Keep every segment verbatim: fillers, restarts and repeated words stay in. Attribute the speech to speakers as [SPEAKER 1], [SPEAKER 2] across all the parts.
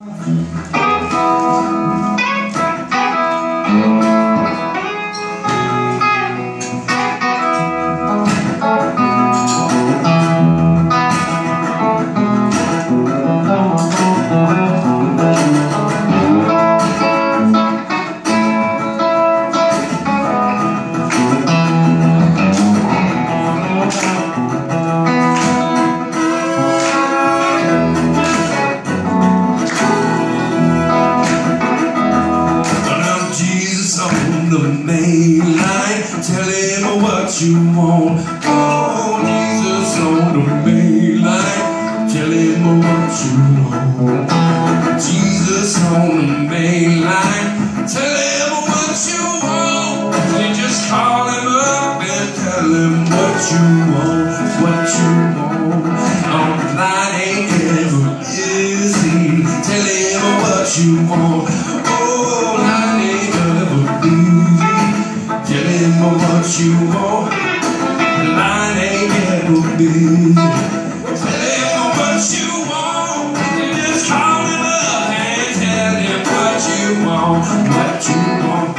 [SPEAKER 1] On the main line, tell him what you want. Oh, Jesus on the main line, tell him what you want. Jesus on the main line, tell him what you want. You just call him up and tell him what you want, what you want. On the line ain't ever busy, tell him what you want. Oh, line ain't ever busy, tell him what you want. The line ain't ever busy, tell him what you want. You just call him up and tell him what you want, what you want.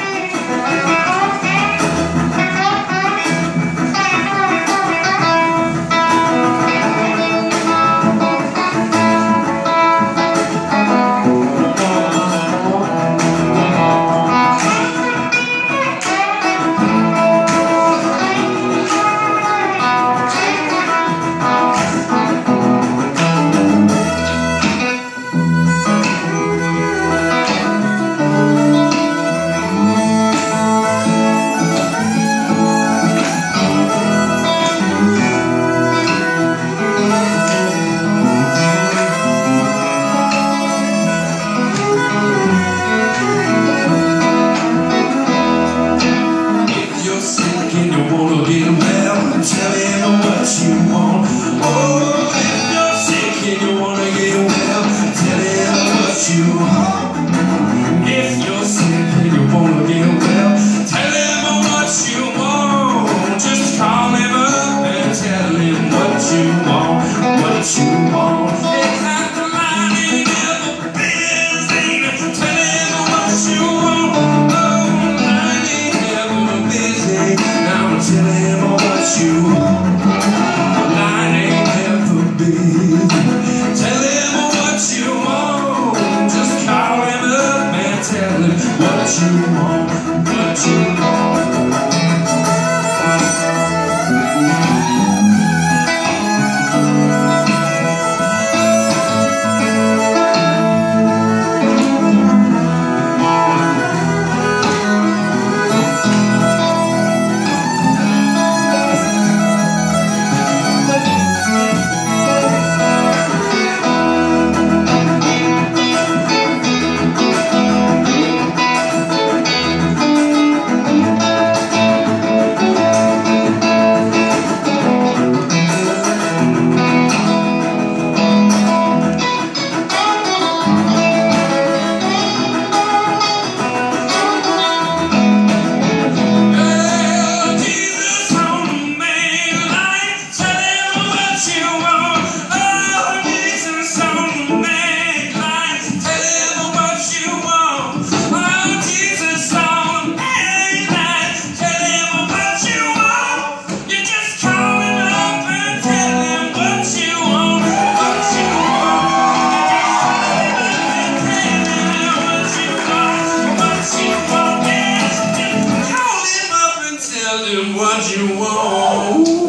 [SPEAKER 1] Tell him what you want. Oh, if you're sick and you wanna get well, tell him what you want. If you're sick and you wanna get well, tell him what you want. Just call him up and tell him what you want, what you want. It's not the line ain't never busy, tell him what you want. Oh, the line ain't never busy, now tell him what you want. The line ain't never busy, tell him what you want. Just call him up and tell him what you want, what you want. What you want.